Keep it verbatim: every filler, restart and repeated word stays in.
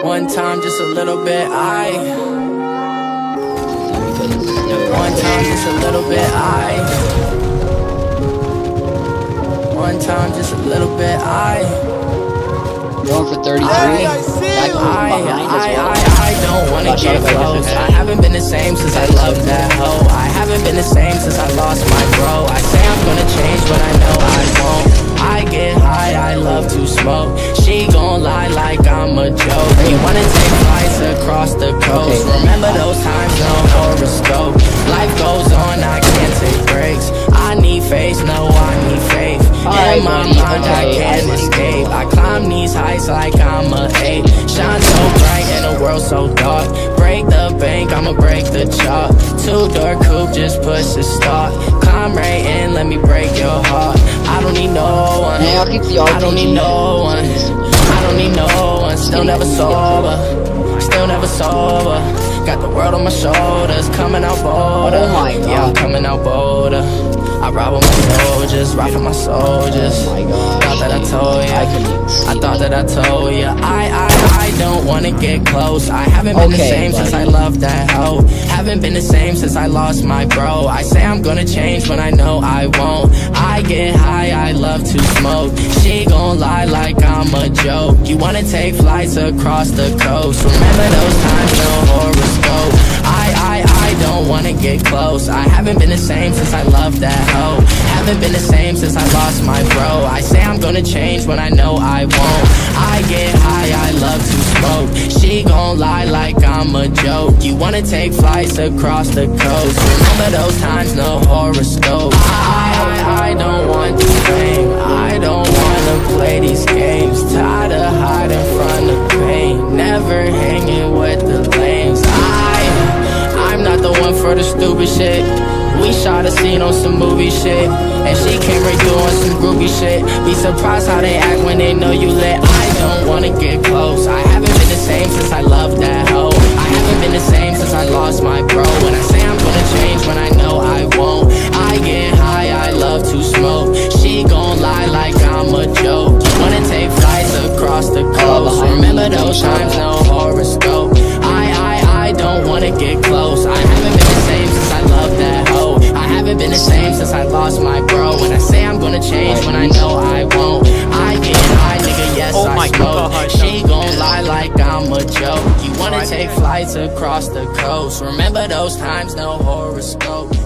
One time, just a little bit, I. One time, just a little bit, I. One time, just a little bit, I. Going for thirty-three. I, I, I, I, I don't wanna get close. I haven't been the same since I loved that hoe. I haven't been the same since I lost my bro. I say I'm gonna change, but I know I won't. I get high, I love to smoke. She gon' lie like I'm a joke. You wanna take flights across the coast. Remember those times, no horoscope. Life goes on, I can't take breaks. I need faith, no, I need faith. In my mind, I can't escape. I climb these heights like I'm a ape. Shine so bright in a world so dark. Break the bank, I'ma break the chalk. Two-door coupe, just push the start. Climb right in, let me break your heart. I don't need no one. I don't need no one. I don't need no one. Still never sober. Still never sober. Got the world on my shoulders. Coming out bolder. Oh my God. Yeah, I'm coming out bolder. I ride with my soldiers, ride for my soldiers. Oh my God. Thought that I told ya. I, I thought that I told ya. I, I, I don't wanna get close. I haven't been okay, the same buddy. Since I loved that hoe. Haven't been the same since I lost my bro. I say I'm gonna change, but I know I won't. I get high, I love to smoke. She gon' lie like I'm a joke. You wanna take flights across the coast. Remember those times, no horoscope. I, I, I don't wanna get close. I haven't been the same since I loved that hoe. Haven't been the same since I lost my bro. I say I'm gonna change, but I know I won't. I get high, I love to smoke. She gon' lie like I'm a joke. You wanna take flights across the coast. Remember those times, no horoscope. I, I, I don't want the fame. I don't wanna play these games. Tired of hiding from the pain. Never hanging with the lames. I, I'm not the one for the stupid shit. We shot a scene on some movie shit, and she came right through on some groovy shit. Be surprised how they act when they know you lit. I don't wanna get close. I haven't been the same since I loved that hoe. I haven't been the same since I lost my bro. When I say I'm gonna change, when I know I won't. I get high, I love to smoke. She gon' lie like I'm a joke. You wanna take flights across the coast. Remember those times, no horoscope. I, I, I don't wanna get close. I haven't been the same since I loved that hoe. I haven't been the same since I lost my bro. When I say I'm gonna change, when I know I won't. I get high, nigga, yes, oh I smoke. God. She gon' lie like I'm a joke. You wanna take flights across the coast. Remember those times, no horoscope.